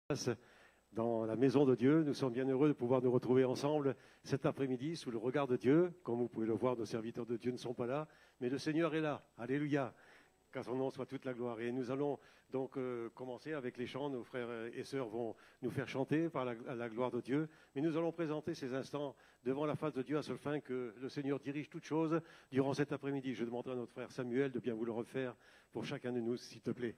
dans la maison de Dieu. Nous sommes bien heureux de pouvoir nous retrouver ensemble cet après-midi sous le regard de Dieu. Comme vous pouvez le voir, nos serviteurs de Dieu ne sont pas là, mais le Seigneur est là. Alléluia. Qu'à son nom soit toute la gloire. Et nous allons donc commencer avec les chants. Nos frères et sœurs vont nous faire chanter par la gloire de Dieu. Mais nous allons présenter ces instants devant la face de Dieu à seule fin que le Seigneur dirige toutes choses durant cet après-midi. Je demanderai à notre frère Samuel de bien vous le refaire pour chacun de nous, s'il te plaît.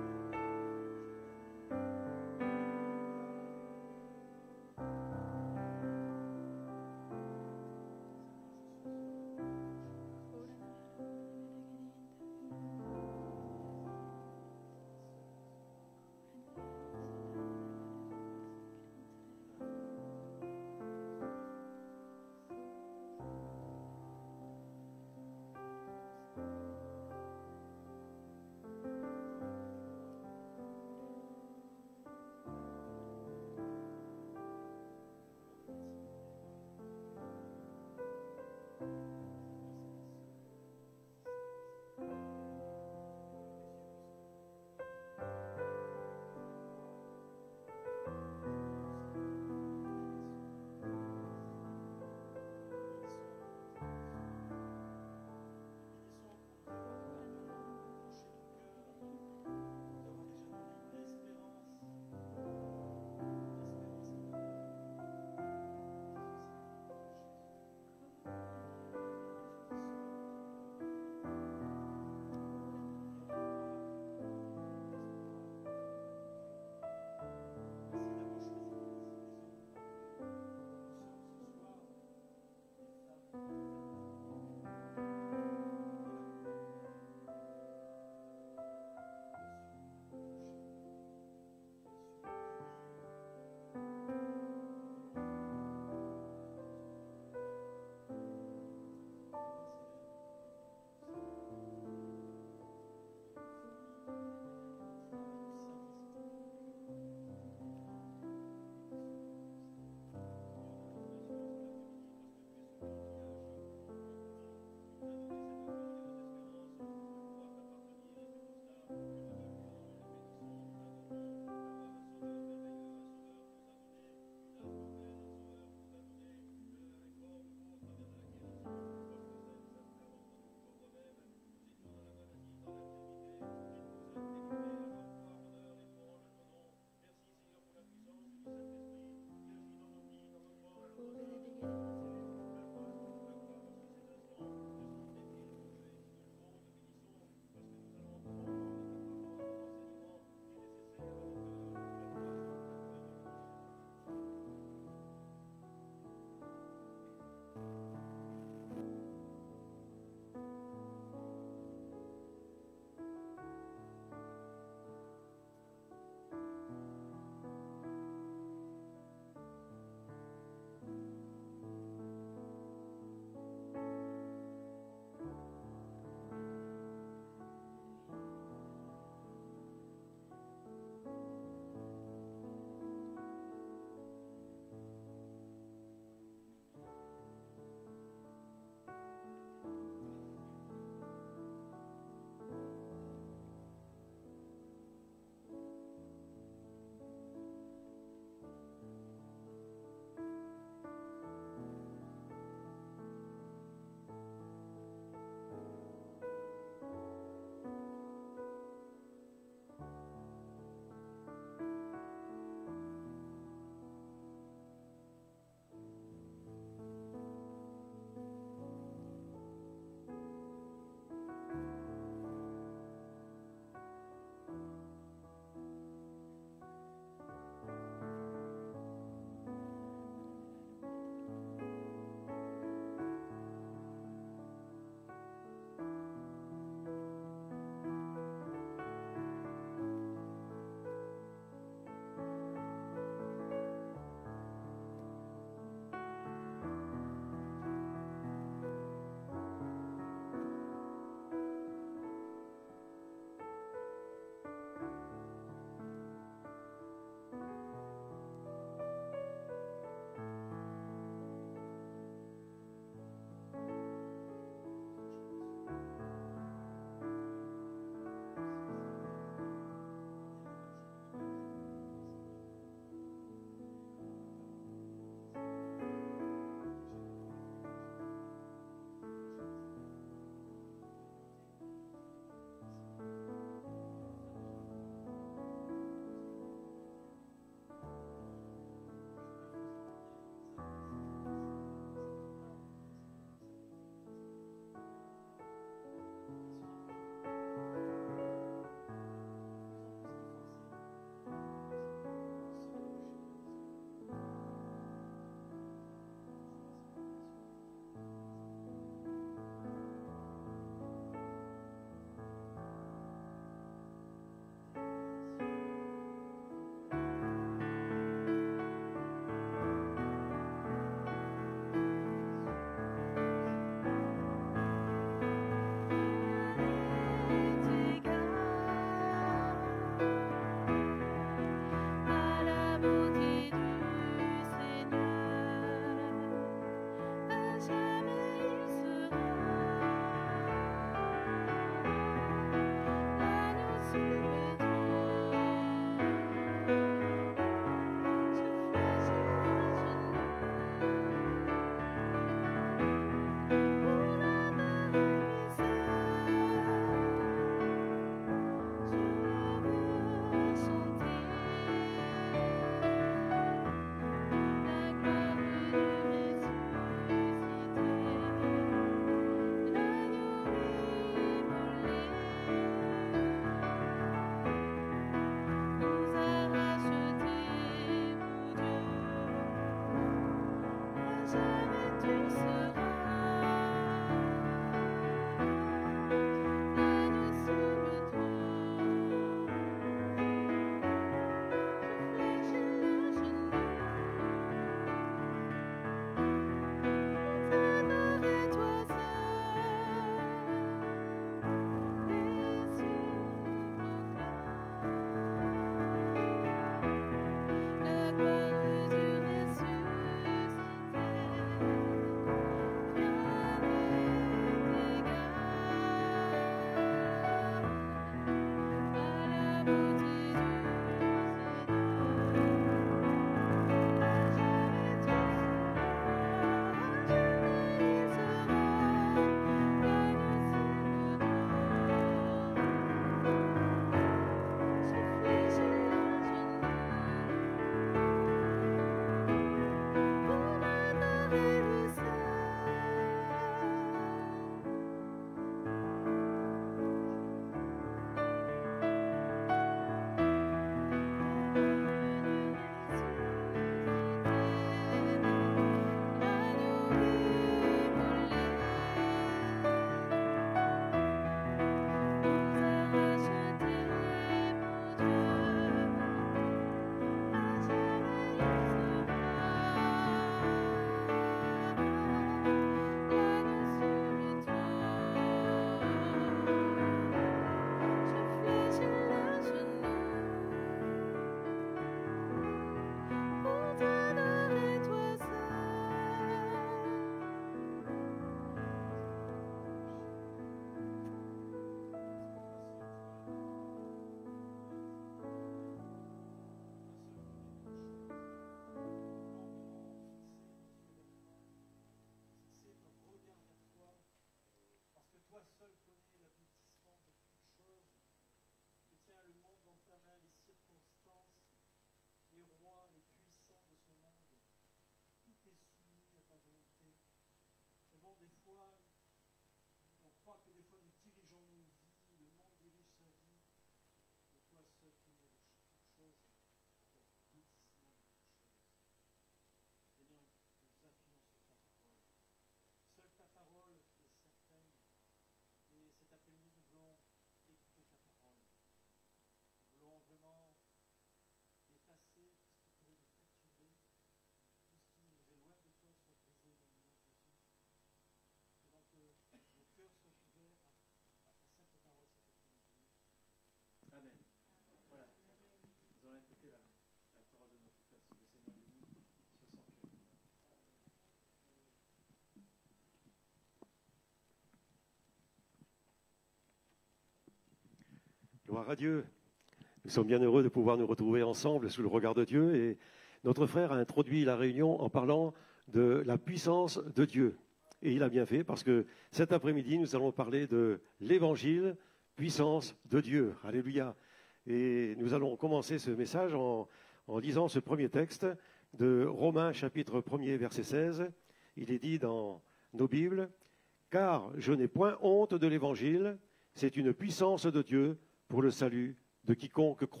Gloire à Dieu. Nous sommes bien heureux de pouvoir nous retrouver ensemble sous le regard de Dieu. Et notre frère a introduit la réunion en parlant de la puissance de Dieu. Et il a bien fait parce que cet après-midi, nous allons parler de l'Évangile, puissance de Dieu. Alléluia. Et nous allons commencer ce message en lisant ce premier texte de Romains chapitre 1er verset 16. Il est dit dans nos Bibles, « Car je n'ai point honte de l'Évangile, c'est une puissance de Dieu pour le salut de quiconque croit. »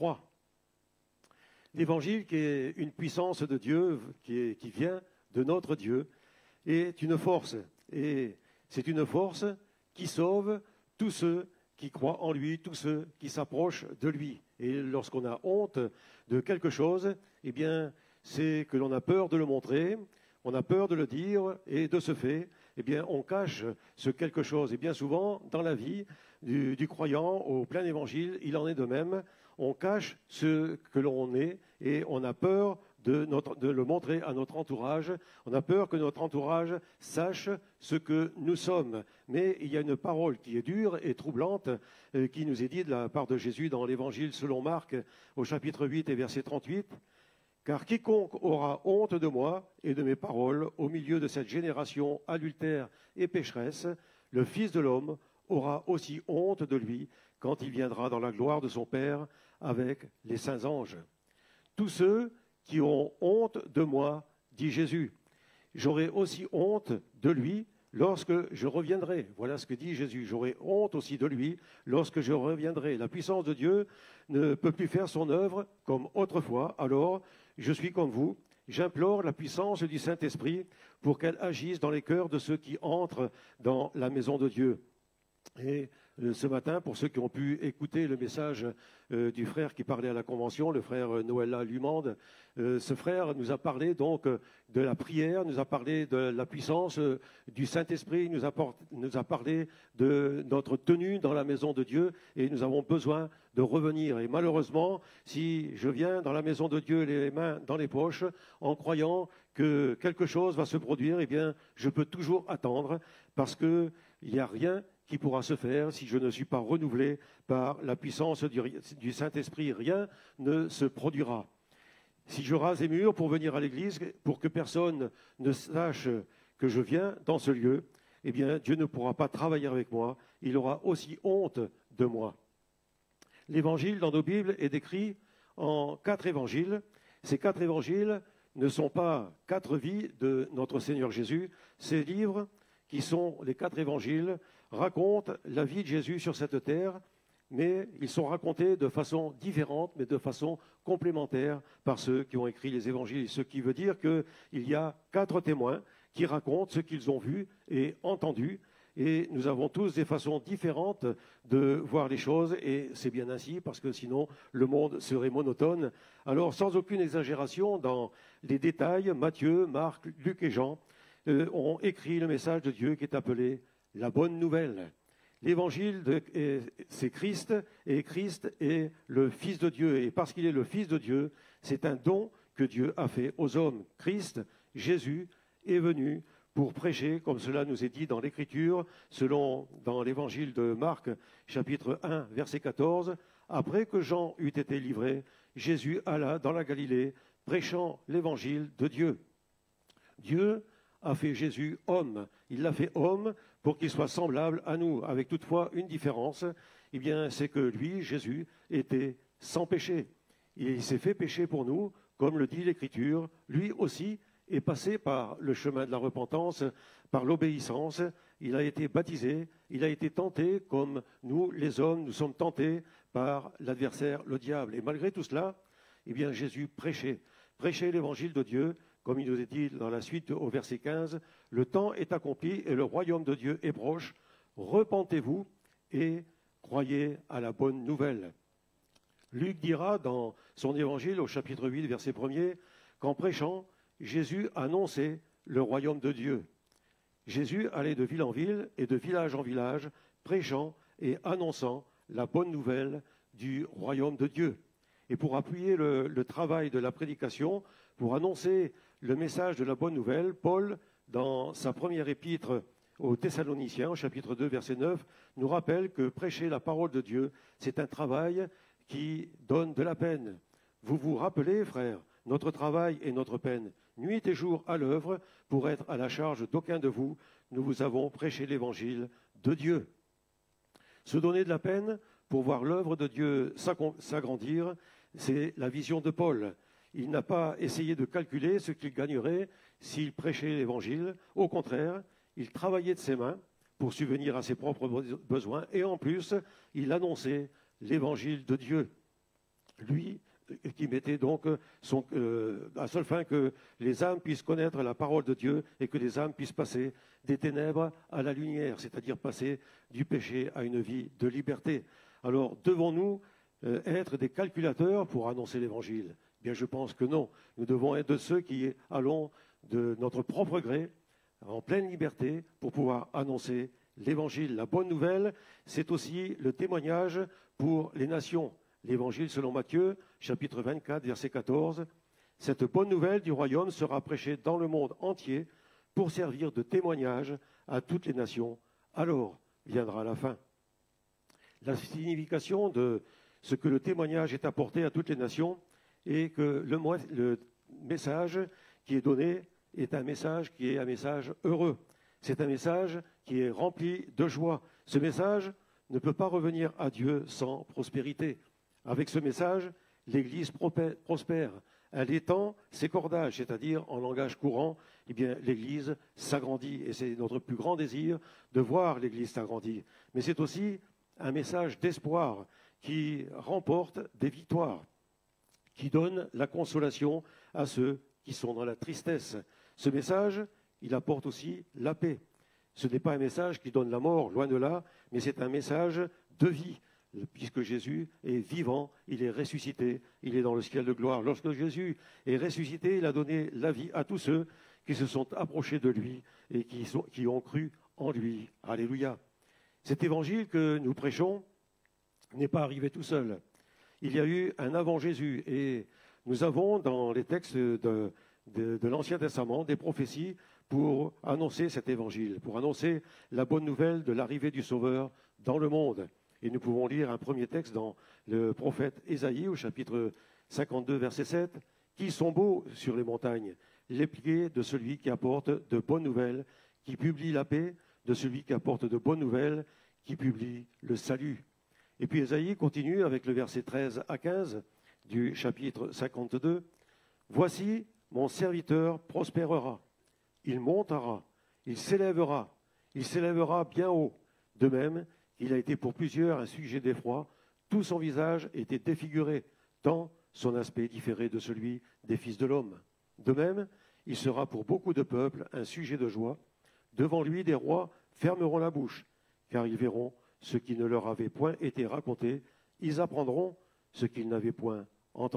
L'Évangile, qui est une puissance de Dieu, qui vient de notre Dieu, est une force. Et c'est une force qui sauve tous ceux qui croient en lui, tous ceux qui s'approchent de lui. Et lorsqu'on a honte de quelque chose, eh bien, c'est que l'on a peur de le montrer, on a peur de le dire, et de ce fait, eh bien, on cache ce quelque chose. Et bien souvent, dans la vie du croyant au plein évangile, il en est de même. On cache ce que l'on est et on a peur de le montrer à notre entourage. On a peur que notre entourage sache ce que nous sommes. Mais il y a une parole qui est dure et troublante qui nous est dite de la part de Jésus dans l'Évangile selon Marc au chapitre 8 et verset 38. « Car quiconque aura honte de moi et de mes paroles au milieu de cette génération adultère et pécheresse, le Fils de l'homme aura aussi honte de lui quand il viendra dans la gloire de son Père avec les saints anges. Tous ceux qui ont honte de moi, dit Jésus, j'aurai aussi honte de lui lorsque je reviendrai. » Voilà ce que dit Jésus. J'aurai honte aussi de lui lorsque je reviendrai. La puissance de Dieu ne peut plus faire son œuvre comme autrefois. Alors, je suis comme vous. J'implore la puissance du Saint-Esprit pour qu'elle agisse dans les cœurs de ceux qui entrent dans la maison de Dieu. Et ce matin, pour ceux qui ont pu écouter le message du frère qui parlait à la Convention, le frère Noëlla Lumande, ce frère nous a parlé donc de la prière, nous a parlé de la puissance du Saint-Esprit, nous a parlé de notre tenue dans la maison de Dieu et nous avons besoin de revenir. Et malheureusement, si je viens dans la maison de Dieu les mains dans les poches en croyant que quelque chose va se produire, eh bien, je peux toujours attendre parce qu'il n'y a rien qui pourra se faire si je ne suis pas renouvelé par la puissance du Saint-Esprit. Rien ne se produira. Si je rase les murs pour venir à l'église, pour que personne ne sache que je viens dans ce lieu, eh bien, Dieu ne pourra pas travailler avec moi. Il aura aussi honte de moi. L'évangile dans nos Bibles est décrit en 4 évangiles. Ces 4 évangiles ne sont pas 4 vies de notre Seigneur Jésus. Ces livres, qui sont les 4 évangiles, racontent la vie de Jésus sur cette terre, mais ils sont racontés de façon différente, mais de façon complémentaire par ceux qui ont écrit les évangiles. Ce qui veut dire qu'il y a 4 témoins qui racontent ce qu'ils ont vu et entendu, et nous avons tous des façons différentes de voir les choses, et c'est bien ainsi, parce que sinon le monde serait monotone. Alors, sans aucune exagération dans les détails, Matthieu, Marc, Luc et Jean ont écrit le message de Dieu qui est appelé la bonne nouvelle. L'évangile, c'est Christ, et Christ est le Fils de Dieu. Et parce qu'il est le Fils de Dieu, c'est un don que Dieu a fait aux hommes. Christ, Jésus, est venu pour prêcher, comme cela nous est dit dans l'Écriture, dans l'évangile de Marc, chapitre 1, verset 14. Après que Jean eut été livré, Jésus alla dans la Galilée, prêchant l'évangile de Dieu. Dieu a fait Jésus homme. Il l'a fait homme pour qu'il soit semblable à nous, avec toutefois une différence, eh bien, c'est que lui, Jésus, était sans péché. Il s'est fait péché pour nous, comme le dit l'Écriture. Lui aussi est passé par le chemin de la repentance, par l'obéissance. Il a été baptisé, il a été tenté comme nous, les hommes, nous sommes tentés par l'adversaire, le diable. Et malgré tout cela, eh bien, Jésus prêchait l'évangile de Dieu. Comme il nous est dit dans la suite au verset 15, « Le temps est accompli et le royaume de Dieu est proche. Repentez-vous et croyez à la bonne nouvelle. » Luc dira dans son évangile au chapitre 8, verset 1er, qu'en prêchant, Jésus annonçait le royaume de Dieu. Jésus allait de ville en ville et de village en village, prêchant et annonçant la bonne nouvelle du royaume de Dieu. Et pour appuyer le travail de la prédication, pour annoncer le message de la bonne nouvelle, Paul, dans sa première épître aux Thessaloniciens, au chapitre 2, verset 9, nous rappelle que prêcher la parole de Dieu, c'est un travail qui donne de la peine. Vous vous rappelez, frères, notre travail et notre peine, nuit et jour à l'œuvre, pour être à la charge d'aucun de vous, nous vous avons prêché l'évangile de Dieu. Se donner de la peine pour voir l'œuvre de Dieu s'agrandir, c'est la vision de Paul. Il n'a pas essayé de calculer ce qu'il gagnerait s'il prêchait l'évangile. Au contraire, il travaillait de ses mains pour subvenir à ses propres besoins et en plus, il annonçait l'évangile de Dieu. Lui, qui mettait donc à seule fin que les âmes puissent connaître la parole de Dieu et que les âmes puissent passer des ténèbres à la lumière, c'est-à-dire passer du péché à une vie de liberté. Alors, devons-nous être des calculateurs pour annoncer l'évangile ? Bien, je pense que non. Nous devons être de ceux qui allons de notre propre gré, en pleine liberté, pour pouvoir annoncer l'évangile. La bonne nouvelle, c'est aussi le témoignage pour les nations. L'évangile selon Matthieu, chapitre 24, verset 14. Cette bonne nouvelle du royaume sera prêchée dans le monde entier pour servir de témoignage à toutes les nations. Alors viendra la fin. La signification de ce que le témoignage est apporté à toutes les nations est que le message qui est donné est un message qui est un message heureux. C'est un message qui est rempli de joie. Ce message ne peut pas revenir à Dieu sans prospérité. Avec ce message, l'Église prospère. Elle étend ses cordages, c'est-à-dire en langage courant, eh bien, l'Église s'agrandit. Et c'est notre plus grand désir de voir l'Église s'agrandir. Mais c'est aussi un message d'espoir qui remporte des victoires, qui donne la consolation à ceux qui sont dans la tristesse. Ce message, il apporte aussi la paix. Ce n'est pas un message qui donne la mort, loin de là, mais c'est un message de vie. Puisque Jésus est vivant, il est ressuscité, il est dans le ciel de gloire. Lorsque Jésus est ressuscité, il a donné la vie à tous ceux qui se sont approchés de lui et qui ont cru en lui. Alléluia. Cet évangile que nous prêchons n'est pas arrivé tout seul. Il y a eu un avant Jésus et nous avons dans les textes de l'Ancien Testament des prophéties pour annoncer cet évangile, pour annoncer la bonne nouvelle de l'arrivée du Sauveur dans le monde. Et nous pouvons lire un premier texte dans le prophète Ésaïe, au chapitre 52, verset 7. « Qui sont beaux sur les montagnes, les pieds de celui qui apporte de bonnes nouvelles, qui publie la paix, de celui qui apporte de bonnes nouvelles, qui publie le salut. » Et puis Ésaïe continue avec le verset 13 à 15 du chapitre 52. « Voici, mon serviteur prospérera, il montera, il s'élèvera bien haut, de même, il a été pour plusieurs un sujet d'effroi, tout son visage était défiguré, tant son aspect différait de celui des fils de l'homme. De même, il sera pour beaucoup de peuples un sujet de joie. Devant lui, des rois fermeront la bouche, car ils verront ce qui ne leur avait point été raconté, ils apprendront ce qu'ils n'avaient point entendu. »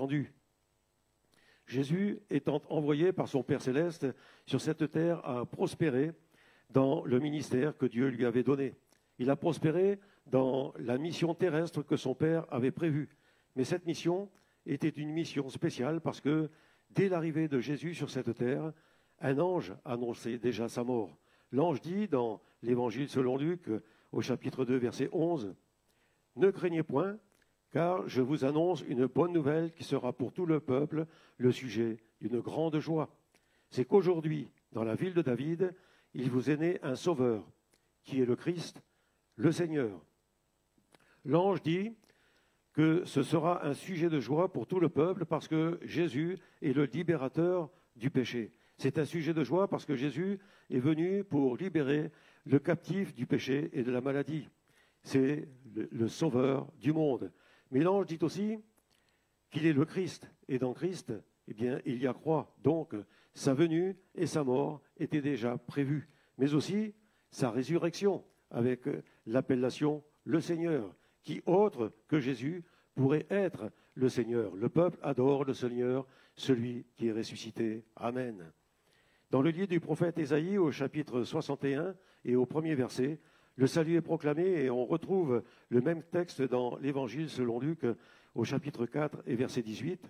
Jésus étant envoyé par son Père céleste sur cette terre à prospérer dans le ministère que Dieu lui avait donné. Il a prospéré dans la mission terrestre que son Père avait prévue. Mais cette mission était une mission spéciale parce que dès l'arrivée de Jésus sur cette terre, un ange annonçait déjà sa mort. L'ange dit dans l'Évangile selon Luc, au chapitre 2, verset 11, « Ne craignez point, car je vous annonce une bonne nouvelle qui sera pour tout le peuple le sujet d'une grande joie. C'est qu'aujourd'hui, dans la ville de David, il vous est né un sauveur, qui est le Christ, le Seigneur. » L'ange dit que ce sera un sujet de joie pour tout le peuple parce que Jésus est le libérateur du péché. C'est un sujet de joie parce que Jésus est venu pour libérer le captif du péché et de la maladie. C'est le sauveur du monde. Mais l'ange dit aussi qu'il est le Christ. Et dans Christ, eh bien, il y a croix. Donc, sa venue et sa mort étaient déjà prévues. Mais aussi sa résurrection, avec l'appellation le Seigneur, qui autre que Jésus pourrait être le Seigneur. Le peuple adore le Seigneur, celui qui est ressuscité. Amen. Dans le livre du prophète Ésaïe, au chapitre 61 et au premier verset, le salut est proclamé et on retrouve le même texte dans l'Évangile selon Luc, au chapitre 4 et verset 18.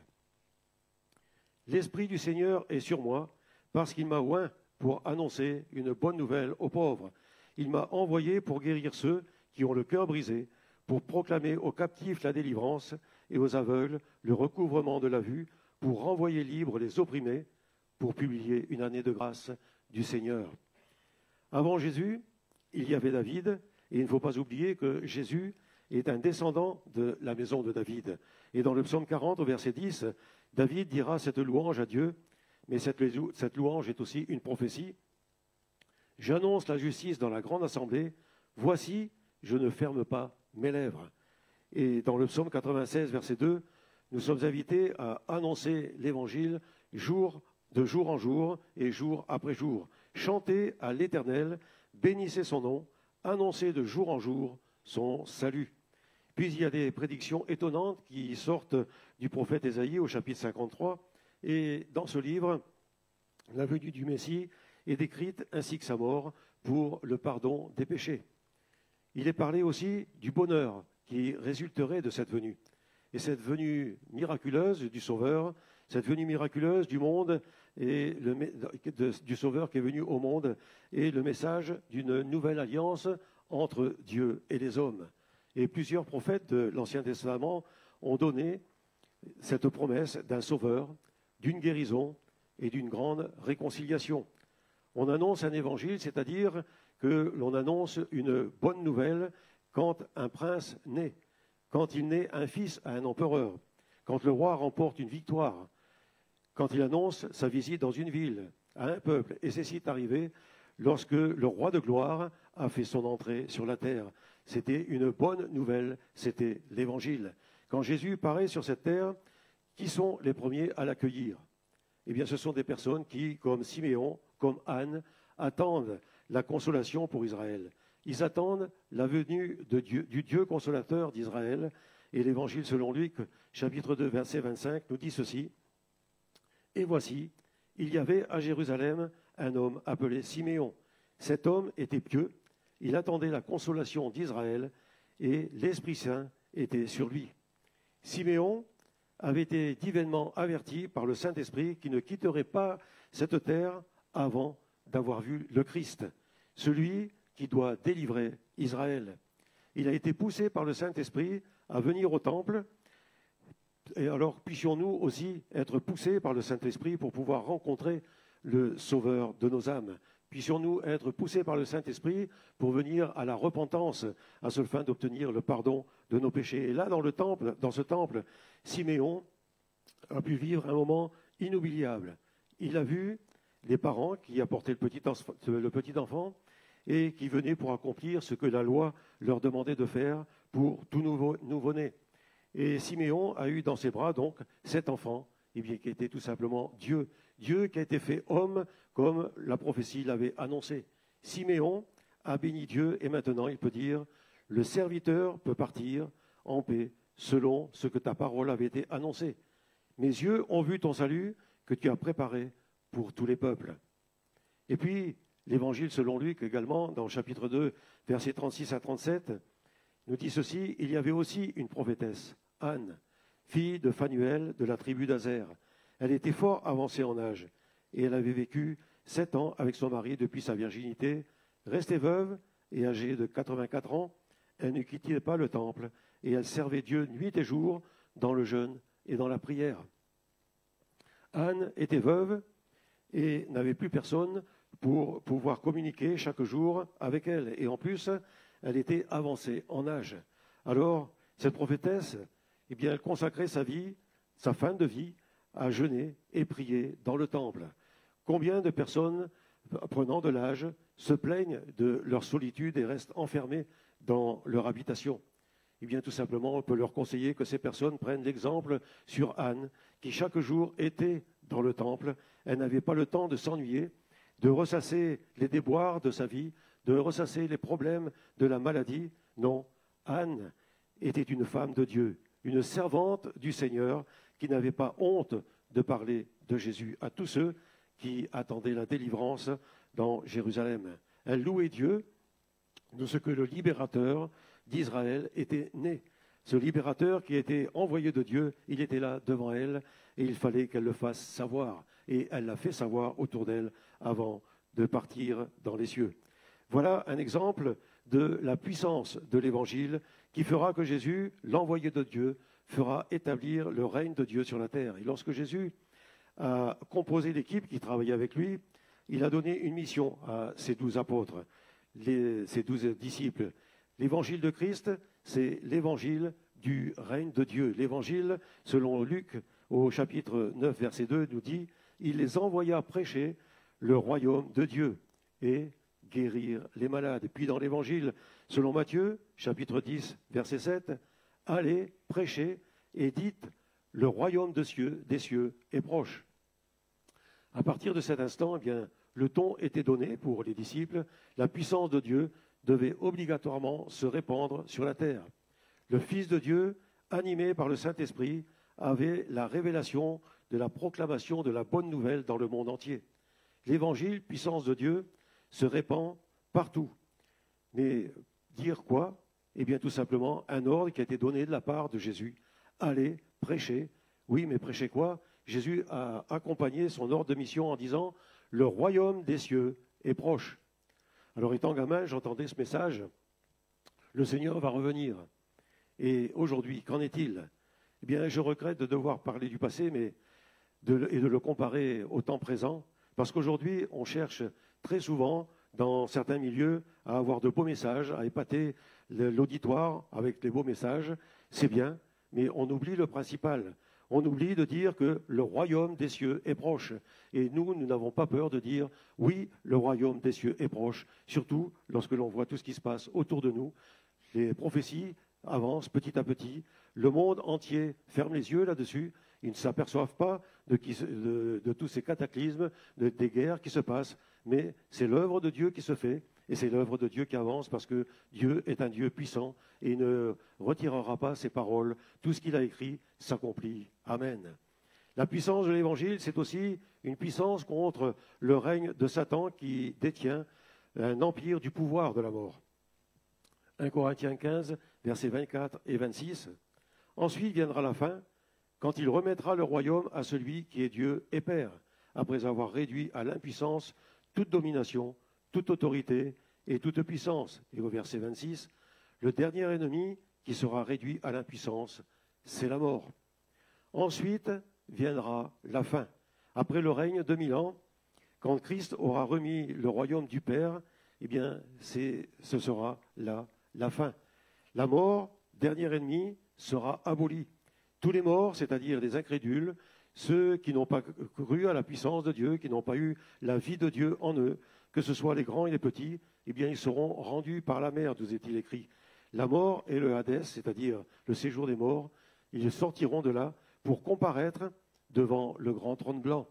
« L'Esprit du Seigneur est sur moi, parce qu'il m'a oint pour annoncer une bonne nouvelle aux pauvres. Il m'a envoyé pour guérir ceux qui ont le cœur brisé, pour proclamer aux captifs la délivrance et aux aveugles le recouvrement de la vue, pour renvoyer libres les opprimés, pour publier une année de grâce du Seigneur. Avant Jésus, il y avait David, et il ne faut pas oublier que Jésus est un descendant de la maison de David. Et dans le psaume 40, au verset 10, David dira cette louange à Dieu, mais cette louange est aussi une prophétie. « J'annonce la justice dans la grande assemblée, voici, je ne ferme pas mes lèvres. » Et dans le psaume 96, verset 2, nous sommes invités à annoncer l'Évangile de jour en jour et jour après jour. Chantez à l'Éternel, bénissez son nom, annoncez de jour en jour son salut. Puis il y a des prédictions étonnantes qui sortent du prophète Ésaïe au chapitre 53. Et dans ce livre, la venue du Messie est décrite ainsi que sa mort pour le pardon des péchés. Il est parlé aussi du bonheur qui résulterait de cette venue. Et cette venue miraculeuse du Sauveur, cette venue miraculeuse du monde, et du Sauveur qui est venu au monde, est le message d'une nouvelle alliance entre Dieu et les hommes. Et plusieurs prophètes de l'Ancien Testament ont donné cette promesse d'un Sauveur, d'une guérison et d'une grande réconciliation. On annonce un évangile, c'est-à-dire que l'on annonce une bonne nouvelle quand un prince naît, quand il naît un fils à un empereur, quand le roi remporte une victoire, quand il annonce sa visite dans une ville, à un peuple. Et ceci est arrivé lorsque le roi de gloire a fait son entrée sur la terre. C'était une bonne nouvelle, c'était l'évangile. Quand Jésus paraît sur cette terre, qui sont les premiers à l'accueillir? Eh bien, ce sont des personnes qui, comme Siméon, comme Anne, attendent la consolation pour Israël. Ils attendent la venue du Dieu consolateur d'Israël. Et l'Évangile selon Luc, chapitre 2, verset 25, nous dit ceci. « Et voici, il y avait à Jérusalem un homme appelé Siméon. Cet homme était pieux, il attendait la consolation d'Israël, et l'Esprit Saint était sur lui. Siméon avait été divainement averti par le Saint-Esprit qu'il ne quitterait pas cette terre avant d'avoir vu le Christ, celui qui doit délivrer Israël. Il a été poussé par le Saint-Esprit à venir au temple. Et alors, puissions-nous aussi être poussés par le Saint-Esprit pour pouvoir rencontrer le Sauveur de nos âmes? Puissions-nous être poussés par le Saint-Esprit pour venir à la repentance, à ce fin d'obtenir le pardon de nos péchés? Et là, dans ce temple, Siméon a pu vivre un moment inoubliable. Il a vu les parents qui apportaient le petit enfant et qui venaient pour accomplir ce que la loi leur demandait de faire pour tout nouveau-né. Et Siméon a eu dans ses bras donc cet enfant, eh bien, qui était tout simplement Dieu. Dieu qui a été fait homme comme la prophétie l'avait annoncé. Siméon a béni Dieu et maintenant il peut dire « Le serviteur peut partir en paix selon ce que ta parole avait été annoncée. Mes yeux ont vu ton salut que tu as préparé pour tous les peuples. » Et puis, l'Évangile selon Luc également, dans le chapitre 2, versets 36 à 37, nous dit ceci, « Il y avait aussi une prophétesse, Anne, fille de Phanuel de la tribu d'Azer. Elle était fort avancée en âge, et elle avait vécu 7 ans avec son mari depuis sa virginité. Restée veuve et âgée de 84 ans, elle ne quittait pas le temple, et elle servait Dieu nuit et jour dans le jeûne et dans la prière. » Anne était veuve et n'avait plus personne pour pouvoir communiquer chaque jour avec elle. Et en plus, elle était avancée en âge. Alors, cette prophétesse, eh bien, elle consacrait sa vie, sa fin de vie, à jeûner et prier dans le temple. Combien de personnes, prenant de l'âge, se plaignent de leur solitude et restent enfermées dans leur habitation? Eh bien, tout simplement, on peut leur conseiller que ces personnes prennent l'exemple sur Anne, qui chaque jour était dans le temple. Elle n'avait pas le temps de s'ennuyer, de ressasser les déboires de sa vie, de ressasser les problèmes de la maladie. Non, Anne était une femme de Dieu, une servante du Seigneur qui n'avait pas honte de parler de Jésus à tous ceux qui attendaient la délivrance dans Jérusalem. Elle louait Dieu de ce que le libérateur d'Israël était né. Ce libérateur qui était envoyé de Dieu, il était là devant elle et il fallait qu'elle le fasse savoir. Et elle l'a fait savoir autour d'elle avant de partir dans les cieux. Voilà un exemple de la puissance de l'Évangile qui fera que Jésus, l'envoyé de Dieu, fera établir le règne de Dieu sur la terre. Et lorsque Jésus a composé l'équipe qui travaillait avec lui, il a donné une mission à ses 12 apôtres, ses 12 disciples. L'évangile de Christ, c'est l'évangile du règne de Dieu. L'évangile, selon Luc, au chapitre 9, verset 2, nous dit « Il les envoya prêcher le royaume de Dieu et guérir les malades. » Et puis dans l'évangile, selon Matthieu, chapitre 10, verset 7, « Allez, prêchez et dites « Le royaume des cieux est proche. » À partir de cet instant, eh bien, le ton était donné pour les disciples. La puissance de Dieu devait obligatoirement se répandre sur la terre. Le Fils de Dieu, animé par le Saint-Esprit, avait la révélation de la proclamation de la bonne nouvelle dans le monde entier. L'évangile, puissance de Dieu, se répand partout. Mais dire quoi? Eh bien, tout simplement, un ordre qui a été donné de la part de Jésus. Allez, prêchez. Oui, mais prêchez quoi? Jésus a accompagné son ordre de mission en disant « Le royaume des cieux est proche ». Alors, étant gamin, j'entendais ce message « Le Seigneur va revenir ». Et aujourd'hui, qu'en est-il? Eh bien, je regrette de devoir parler du passé et de le comparer au temps présent, parce qu'aujourd'hui, on cherche très souvent, dans certains milieux, à avoir de beaux messages, à épater l'auditoire avec les beaux messages. C'est bien, mais on oublie le principal. On oublie de dire que le royaume des cieux est proche. Et nous n'avons pas peur de dire « Oui, le royaume des cieux est proche », surtout lorsque l'on voit tout ce qui se passe autour de nous. Les prophéties avancent petit à petit. Le monde entier ferme les yeux là-dessus. Ils ne s'aperçoivent pas de tous ces cataclysmes, des guerres qui se passent. Mais c'est l'œuvre de Dieu qui se fait. Et c'est l'œuvre de Dieu qui avance parce que Dieu est un Dieu puissant et il ne retirera pas ses paroles. Tout ce qu'il a écrit s'accomplit. Amen. La puissance de l'Évangile, c'est aussi une puissance contre le règne de Satan qui détient un empire du pouvoir de la mort. 1 Corinthiens 15, versets 24 et 26. Ensuite viendra la fin, quand il remettra le royaume à celui qui est Dieu et Père, après avoir réduit à l'impuissance toute domination, toute autorité et toute puissance. Et au verset 26, le dernier ennemi qui sera réduit à l'impuissance, c'est la mort. Ensuite viendra la fin. Après le règne de 1000 ans, quand Christ aura remis le royaume du Père, eh bien, ce sera là la fin. La mort, dernier ennemi, sera abolie. Tous les morts, c'est-à-dire les incrédules, ceux qui n'ont pas cru à la puissance de Dieu, qui n'ont pas eu la vie de Dieu en eux, que ce soit les grands et les petits, eh bien, ils seront rendus par la mer, nous est-il écrit. La mort et le Hadès, c'est-à-dire le séjour des morts, ils sortiront de là pour comparaître devant le grand trône blanc.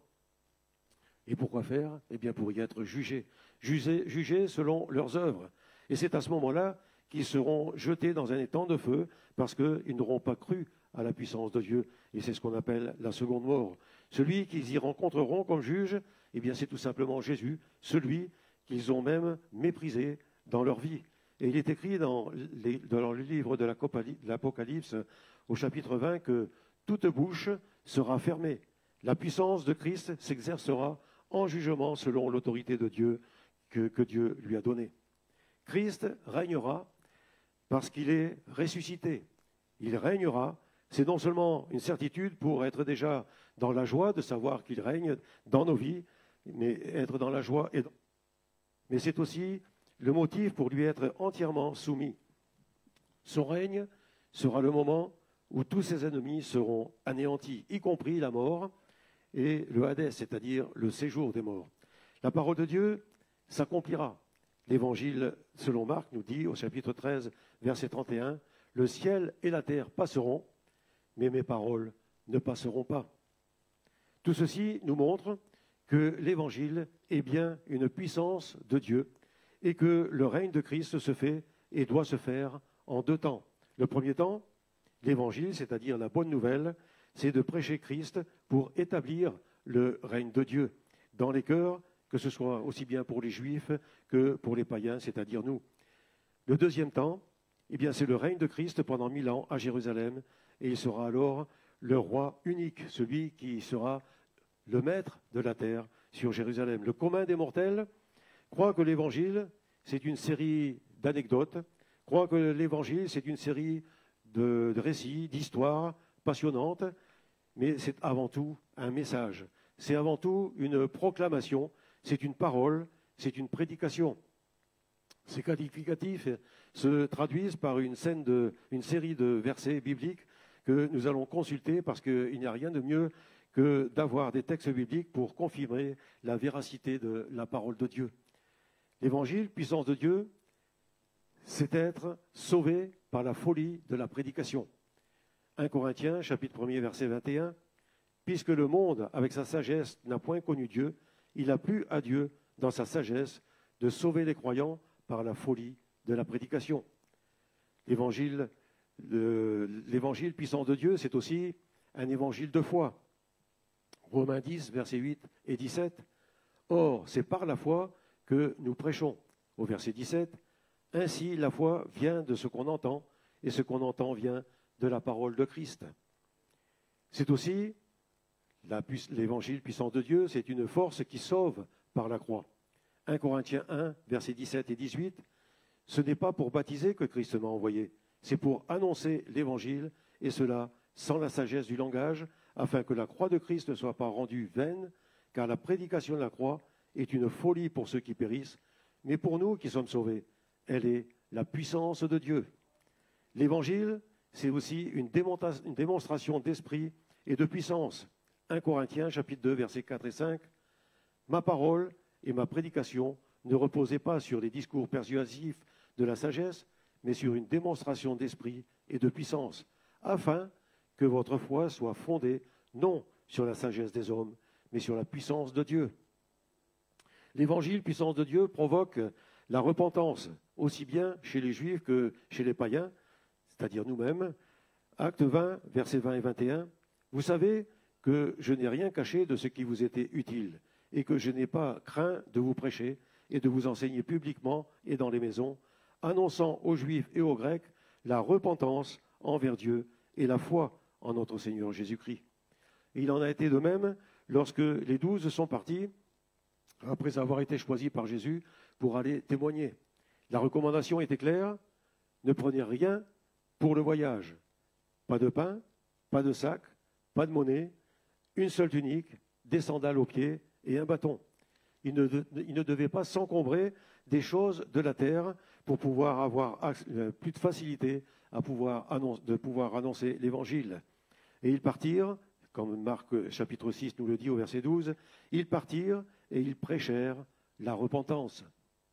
Et pourquoi faire? Eh bien, pour y être jugés. Jugés selon leurs œuvres. Et c'est à ce moment-là qu'ils seront jetés dans un étang de feu parce qu'ils n'auront pas cru à la puissance de Dieu. Et c'est ce qu'on appelle la seconde mort. Celui qu'ils y rencontreront comme juge, eh bien, c'est tout simplement Jésus, celui qu'ils ont même méprisé dans leur vie. Et il est écrit dans le livre de l'Apocalypse, au chapitre 20, que toute bouche sera fermée. La puissance de Christ s'exercera en jugement selon l'autorité de Dieu que Dieu lui a donnée. Christ régnera parce qu'il est ressuscité. Il régnera. C'est non seulement une certitude pour être déjà dans la joie de savoir qu'il règne dans nos vies, mais être dans la joie. Mais c'est aussi le motif pour lui être entièrement soumis. Son règne sera le moment où tous ses ennemis seront anéantis, y compris la mort et le Hadès, c'est-à-dire le séjour des morts. La parole de Dieu s'accomplira. L'Évangile, selon Marc, nous dit au chapitre 13, verset 31, « Le ciel et la terre passeront, mais mes paroles ne passeront pas. » Tout ceci nous montre que l'Évangile est bien une puissance de Dieu et que le règne de Christ se fait et doit se faire en deux temps. Le premier temps, l'Évangile, c'est-à-dire la bonne nouvelle, c'est de prêcher Christ pour établir le règne de Dieu dans les cœurs, que ce soit aussi bien pour les Juifs que pour les païens, c'est-à-dire nous. Le deuxième temps, eh bien, c'est le règne de Christ pendant 1000 ans à Jérusalem, et il sera alors le roi unique, celui qui sera le maître de la terre sur Jérusalem. Le commun des mortels croit que l'Évangile c'est une série d'anecdotes. Crois que l'Évangile, c'est une série de récits, d'histoires passionnantes, mais c'est avant tout un message. C'est avant tout une proclamation, c'est une parole, c'est une prédication. Ces qualificatifs se traduisent par une série de versets bibliques que nous allons consulter parce qu'il n'y a rien de mieux que d'avoir des textes bibliques pour confirmer la véracité de la parole de Dieu. L'Évangile, puissance de Dieu, c'est être sauvé par la folie de la prédication. 1 Corinthiens, chapitre 1er, verset 21, « Puisque le monde, avec sa sagesse, n'a point connu Dieu, il a plu à Dieu, dans sa sagesse, de sauver les croyants par la folie de la prédication. » L'évangile, puissance de Dieu, c'est aussi un évangile de foi. Romains 10, versets 8 et 17. « Or, c'est par la foi que nous prêchons. » Au verset 17, « Ainsi, la foi vient de ce qu'on entend, et ce qu'on entend vient de la parole de Christ. » C'est aussi l'évangile puissance de Dieu, c'est une force qui sauve par la croix. 1 Corinthiens 1, versets 17 et 18, « Ce n'est pas pour baptiser que Christ m'a envoyé, c'est pour annoncer l'évangile, et cela sans la sagesse du langage, afin que la croix de Christ ne soit pas rendue vaine, car la prédication de la croix est une folie pour ceux qui périssent, mais pour nous qui sommes sauvés, elle est la puissance de Dieu. » L'évangile, c'est aussi une démonstration d'esprit et de puissance. 1 Corinthiens, chapitre 2, versets 4 et 5, « Ma parole et ma prédication ne reposaient pas sur les discours persuasifs de la sagesse, mais sur une démonstration d'esprit et de puissance, afin que votre foi soit fondée non sur la sagesse des hommes, mais sur la puissance de Dieu. » L'évangile, puissance de Dieu, provoque la repentance, aussi bien chez les Juifs que chez les païens, c'est-à-dire nous-mêmes. Acte 20, versets 20 et 21, « Vous savez que je n'ai rien caché de ce qui vous était utile, et que je n'ai pas craint de vous prêcher et de vous enseigner publiquement et dans les maisons, annonçant aux Juifs et aux Grecs la repentance envers Dieu et la foi en notre Seigneur Jésus-Christ. » Il en a été de même lorsque les 12 sont partis, après avoir été choisis par Jésus, pour aller témoigner. La recommandation était claire, ne prenez rien pour le voyage. Pas de pain, pas de sac, pas de monnaie, une seule tunique, des sandales aux pieds et un bâton. Il ne devait pas s'encombrer des choses de la terre pour pouvoir avoir plus de facilité de pouvoir annoncer l'Évangile. Et ils partirent, comme Marc chapitre 6 nous le dit au verset 12, ils partirent et ils prêchèrent la repentance.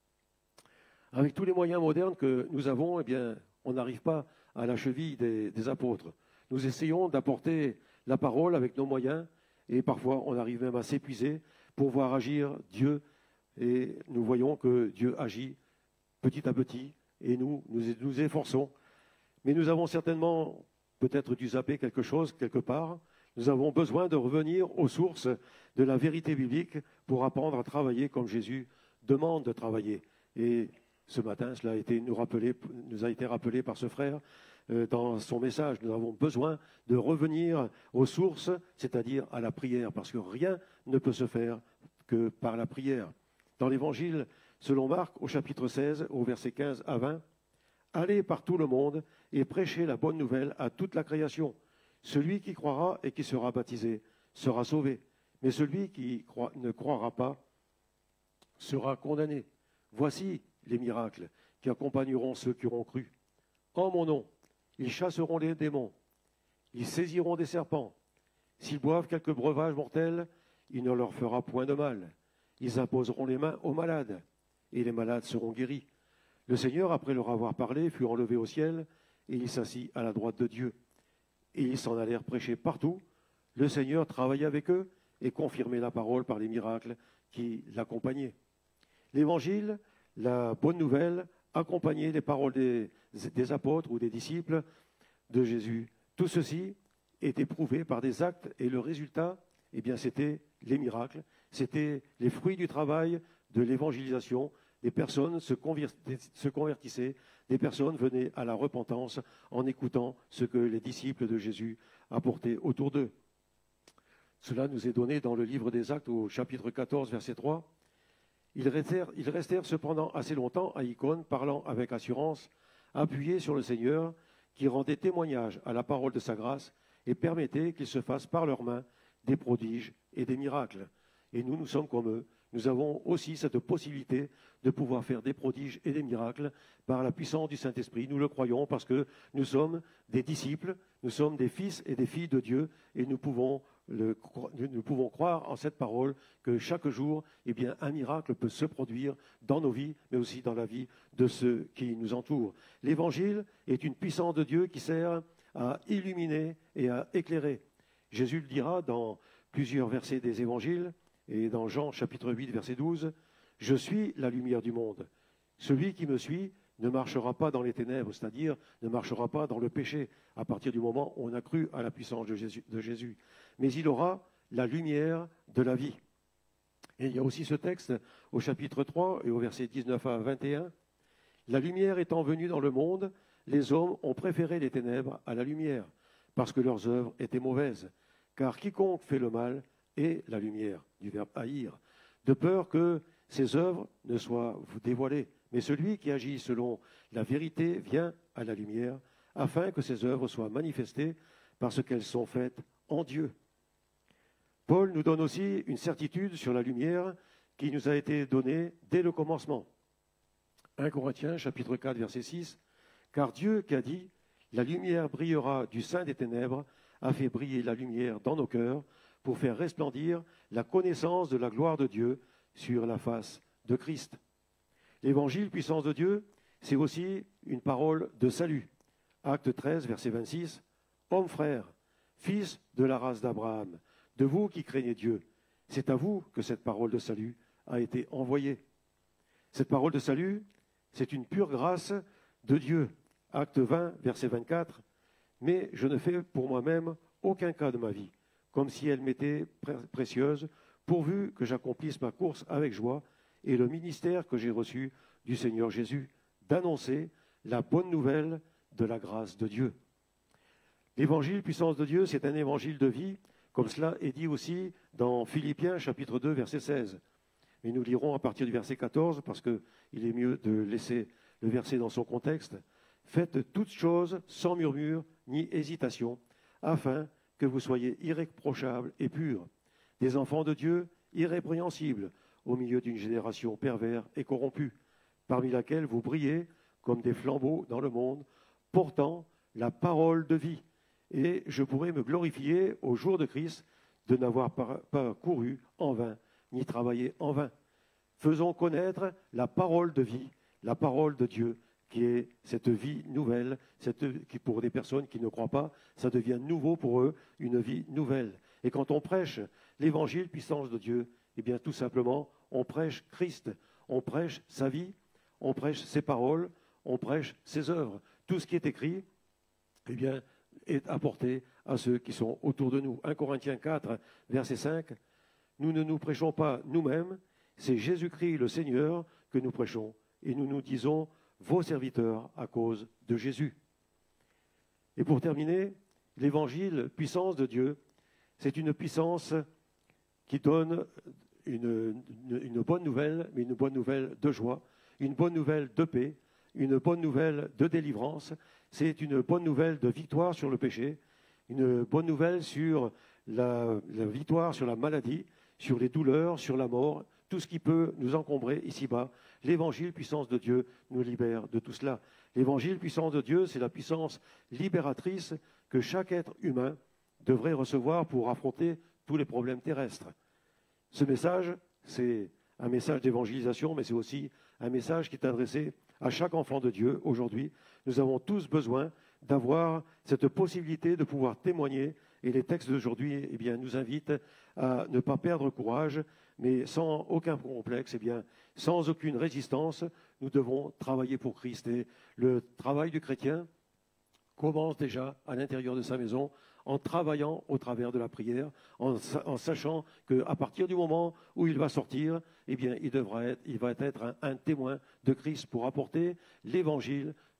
Avec tous les moyens modernes que nous avons, eh bien, on n'arrive pas à la cheville des apôtres. Nous essayons d'apporter la parole avec nos moyens et parfois on arrive même à s'épuiser pour voir agir Dieu. Et nous voyons que Dieu agit petit à petit et nous efforçons. Mais nous avons certainement peut-être dû zapper quelque chose quelque part. Nous avons besoin de revenir aux sources de la vérité biblique pour apprendre à travailler comme Jésus demande de travailler. Et ce matin, cela nous a été rappelé par ce frère dans son message. Nous avons besoin de revenir aux sources, c'est-à-dire à la prière, parce que rien ne peut se faire que par la prière. Dans l'Évangile, selon Marc, au chapitre 16, au verset 15 à 20, « Allez par tout le monde et prêchez la bonne nouvelle à toute la création. Celui qui croira et qui sera baptisé sera sauvé, mais celui qui ne croira pas sera condamné. Voici les miracles qui accompagneront ceux qui auront cru. En mon nom, ils chasseront les démons, ils saisiront des serpents. S'ils boivent quelque breuvage mortel, il ne leur fera point de mal. Ils imposeront les mains aux malades, et les malades seront guéris. Le Seigneur, après leur avoir parlé, fut enlevé au ciel, et il s'assit à la droite de Dieu. Et ils s'en allèrent prêcher partout. Le Seigneur travaillait avec eux et confirmait la parole par les miracles qui l'accompagnaient. » L'Évangile, la bonne nouvelle, accompagnait les paroles des apôtres ou des disciples de Jésus. Tout ceci était prouvé par des actes et le résultat, eh bien, c'était les miracles, c'était les fruits du travail de l'évangélisation. Des personnes se convertissaient, des personnes venaient à la repentance en écoutant ce que les disciples de Jésus apportaient autour d'eux. Cela nous est donné dans le livre des Actes au chapitre 14, verset 3. « Ils restèrent cependant assez longtemps à Icône, parlant avec assurance, appuyés sur le Seigneur, qui rendait témoignage à la parole de sa grâce et permettait qu'il se fasse par leurs mains des prodiges et des miracles. Et nous sommes comme eux. Nous avons aussi cette possibilité de pouvoir faire des prodiges et des miracles par la puissance du Saint-Esprit. Nous le croyons parce que nous sommes des disciples, nous sommes des fils et des filles de Dieu et nous pouvons croire en cette parole que chaque jour, eh bien, un miracle peut se produire dans nos vies, mais aussi dans la vie de ceux qui nous entourent. L'Évangile est une puissance de Dieu qui sert à illuminer et à éclairer. Jésus le dira dans plusieurs versets des Évangiles, et dans Jean chapitre 8, verset 12, « Je suis la lumière du monde. Celui qui me suit ne marchera pas dans les ténèbres, c'est-à-dire ne marchera pas dans le péché, à partir du moment où on a cru à la puissance de Jésus. Mais il aura la lumière de la vie. » Et il y a aussi ce texte au chapitre 3 et au verset 19 à 21. « La lumière étant venue dans le monde, les hommes ont préféré les ténèbres à la lumière, parce que leurs œuvres étaient mauvaises. Car quiconque fait le mal est la lumière, du verbe haïr, de peur que ses œuvres ne soient dévoilées. Mais celui qui agit selon la vérité vient à la lumière, afin que ses œuvres soient manifestées parce qu'elles sont faites en Dieu. » Paul nous donne aussi une certitude sur la lumière qui nous a été donnée dès le commencement. 1 Corinthiens, chapitre 4, verset 6, « Car Dieu qui a dit, la lumière brillera du sein des ténèbres, a fait briller la lumière dans nos cœurs pour faire resplendir la connaissance de la gloire de Dieu sur la face de Christ. » L'évangile, puissance de Dieu, c'est aussi une parole de salut. Acte 13, verset 26, « Hommes frères, fils de la race d'Abraham, de vous qui craignez Dieu, c'est à vous que cette parole de salut a été envoyée. » Cette parole de salut, c'est une pure grâce de Dieu. Acte 20, verset 24, « Mais je ne fais pour moi-même aucun cas de ma vie, comme si elle m'était précieuse, pourvu que j'accomplisse ma course avec joie et le ministère que j'ai reçu du Seigneur Jésus, d'annoncer la bonne nouvelle de la grâce de Dieu. » L'évangile, puissance de Dieu, c'est un évangile de vie, comme cela est dit aussi dans Philippiens, chapitre 2, verset 16. Mais nous lirons à partir du verset 14, parce qu'il est mieux de laisser le verset dans son contexte. « Faites toutes choses sans murmure ni hésitation, afin que vous soyez irréprochables et purs, des enfants de Dieu irrépréhensibles, au milieu d'une génération perverse et corrompue, parmi laquelle vous brillez comme des flambeaux dans le monde, portant la parole de vie. Et je pourrai me glorifier au jour de Christ de n'avoir pas couru en vain, ni travaillé en vain. Faisons connaître la parole de vie, la parole de Dieu, qui est cette vie nouvelle, qui pour des personnes qui ne croient pas, ça devient nouveau pour eux, une vie nouvelle. Et quand on prêche l'évangile, puissance de Dieu, eh bien tout simplement, on prêche Christ, on prêche sa vie, on prêche ses paroles, on prêche ses œuvres. Tout ce qui est écrit, eh bien, est apporté à ceux qui sont autour de nous. 1 Corinthiens 4, verset 5, « Nous ne nous prêchons pas nous-mêmes, c'est Jésus-Christ le Seigneur que nous prêchons, et nous nous disons vos serviteurs à cause de Jésus. » Et pour terminer, l'évangile, puissance de Dieu, c'est une puissance qui donne une bonne nouvelle, mais une bonne nouvelle de joie, une bonne nouvelle de paix, une bonne nouvelle de délivrance. C'est une bonne nouvelle de victoire sur le péché, une bonne nouvelle sur la victoire sur la maladie, sur les douleurs, sur la mort, tout ce qui peut nous encombrer ici-bas. L'évangile, puissance de Dieu, nous libère de tout cela. L'évangile, puissance de Dieu, c'est la puissance libératrice que chaque être humain devrait recevoir pour affronter tous les problèmes terrestres. Ce message, c'est un message d'évangélisation, mais c'est aussi un message qui est adressé à chaque enfant de Dieu aujourd'hui. Nous avons tous besoin d'avoir cette possibilité de pouvoir témoigner, et les textes d'aujourd'hui eh bien, nous invitent à ne pas perdre courage, mais sans aucun complexe, eh bien, sans aucune résistance, nous devons travailler pour Christ. Et le travail du chrétien commence déjà à l'intérieur de sa maison, en travaillant au travers de la prière, en sachant qu'à partir du moment où il va sortir, eh bien, il va être un témoin de Christ pour apporter l'évangile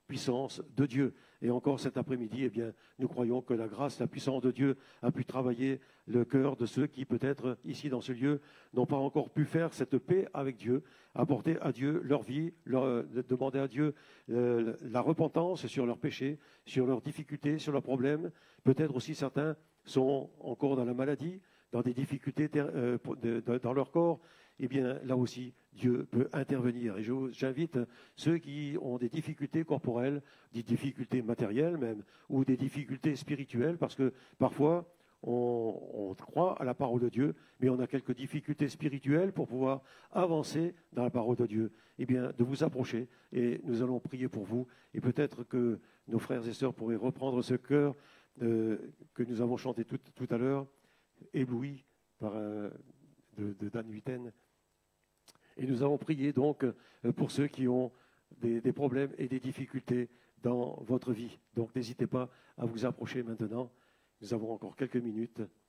puissance de Dieu. Et encore cet après-midi, eh bien, nous croyons que la grâce, la puissance de Dieu a pu travailler le cœur de ceux qui, peut-être, ici dans ce lieu, n'ont pas encore pu faire cette paix avec Dieu, apporter à Dieu leur vie, demander à Dieu la repentance sur leurs péchés, sur leurs difficultés, sur leurs problèmes. Peut-être aussi certains sont encore dans la maladie, dans des difficultés dans leur corps. Eh bien, là aussi, Dieu peut intervenir. Et j'invite ceux qui ont des difficultés corporelles, des difficultés matérielles même, ou des difficultés spirituelles, parce que parfois, on croit à la parole de Dieu, mais on a quelques difficultés spirituelles pour pouvoir avancer dans la parole de Dieu. Eh bien, de vous approcher, et nous allons prier pour vous, et peut-être que nos frères et sœurs pourraient reprendre ce cœur que nous avons chanté tout à l'heure, ébloui par de Dan Huiten. Et nous allons prier donc pour ceux qui ont des problèmes et des difficultés dans votre vie. Donc n'hésitez pas à vous approcher maintenant. Nous avons encore quelques minutes.